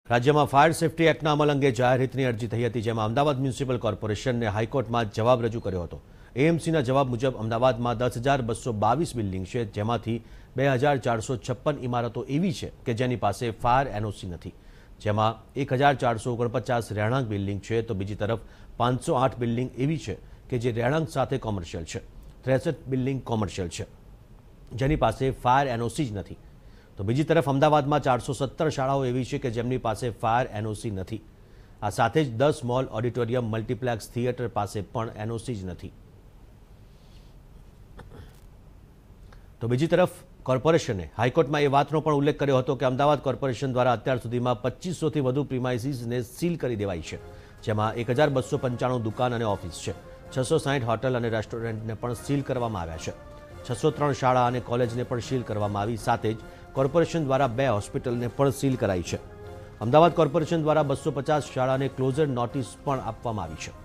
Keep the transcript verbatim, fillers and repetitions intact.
રાજ્યમાં fire safety એક્ટના અમલ અંગે જાહેરહિતની અરજી થઈ હતી, જેમાં અમદાવાદ મ્યુનિસિપલ કોર્પોરેશનને હાઈકોર્ટમાં જવાબ રજૂ કર્યો હતો। એએમસીના જવાબ મુજબ અમદાવાદમાં દસ હજાર બસો બાવીસ બિલ્ડિંગ છે, જેમાંથી બે હજાર ચારસો છપ્પન ઇમારતો એવી છે કે જેની પાસે ફાયર એનઓસી નથી, જેમાં એક હજાર ચારસો ઓગણપચાસ રહેણાંક બિલ્ડિંગ છે, તો બીજી તરફ પાંચસો આઠ બિલ્ડિંગ એવી છે કે જે રહેણાંક સાથે કોમર્શિયલ છે, ત્રેસઠ બિલ્ડિંગ કોમર્શિયલ છે જેની પાસે ફાયર એનઓસી જ નથી। તો બીજી તરફ અમદાવાદમાં ચારસો સત્તર શાળાઓ એવી છે કે જેમની પાસે ફાયર એનઓસી નથી। આ સાથે જ દસ મોલ, ઓડિટોરિયમ, મલ્ટીપ્લેક્સ થિયેટર પાસે પણ એનઓસી જ નથી। તો બીજી તરફ કોર્પોરેશને હાઈકોર્ટમાં એ વાતનો પણ ઉલ્લેખ કર્યો હતો કે અમદાવાદ કોર્પોરેશન દ્વારા અત્યાર સુધીમાં પચીસોથી વધુ પ્રિમાઇસીસને સીલ કરી દેવાઈ છે, જેમાં એક હજાર બસો પંચાણું દુકાન અને ઓફિસ છે, છસો સાઠ હોટલ અને રેસ્ટોરન્ટને પણ સીલ કરવામાં આવ્યા છે, છસો ત્રણ શાળા અને કોલેજને પણ સીલ કરવામાં આવી। સાથે જ કોર્પોરેશન દ્વારા બે હોસ્પિટલને પણ સીલ કરાઈ છે। અમદાવાદ કોર્પોરેશન દ્વારા બસો પચાસ શાળાને ક્લોઝર નોટિસ પણ આપવામાં આવી છે।